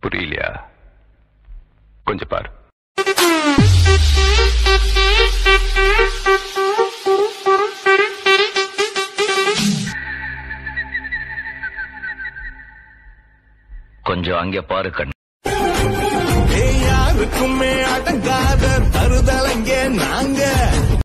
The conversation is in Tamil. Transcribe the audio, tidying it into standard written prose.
புரியலையா? கொஞ்சம் பாரு. கொஞ்சம் அங்கே பாரு கண். யாருக்குமே அடங்காத